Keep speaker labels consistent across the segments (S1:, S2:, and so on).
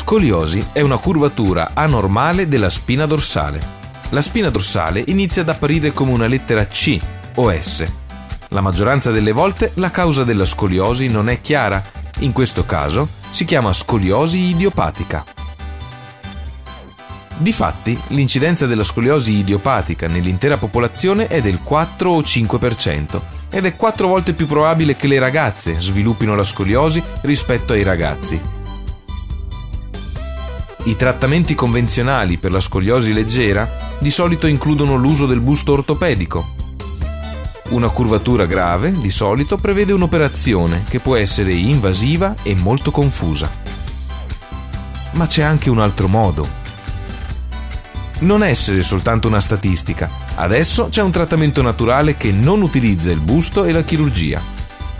S1: Scoliosi è una curvatura anormale della spina dorsale. La spina dorsale inizia ad apparire come una lettera C o S. La maggioranza delle volte la causa della scoliosi non è chiara. In questo caso si chiama scoliosi idiopatica. Difatti, l'incidenza della scoliosi idiopatica nell'intera popolazione è del 4 o 5% ed è 4 volte più probabile che le ragazze sviluppino la scoliosi rispetto ai ragazzi. I trattamenti convenzionali per la scoliosi leggera di solito includono l'uso del busto ortopedico. Una curvatura grave, di solito, prevede un'operazione che può essere invasiva e molto confusa. Ma c'è anche un altro modo. Non essere soltanto una statistica. Adesso c'è un trattamento naturale che non utilizza il busto e la chirurgia.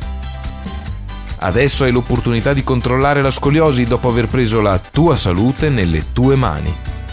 S1: Adesso hai l'opportunità di controllare la scoliosi dopo aver preso la tua salute nelle tue mani.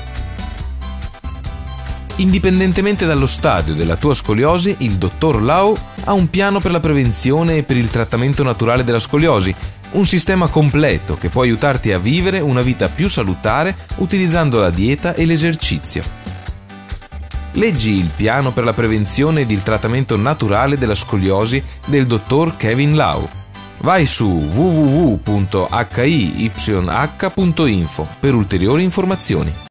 S1: Indipendentemente dallo stadio della tua scoliosi, il dottor Lau ha un piano per la prevenzione e per il trattamento naturale della scoliosi, un sistema completo che può aiutarti a vivere una vita più salutare utilizzando la dieta e l'esercizio. Leggi il piano per la prevenzione ed il trattamento naturale della scoliosi del dottor Kevin Lau. Vai su www.hiyh.info per ulteriori informazioni.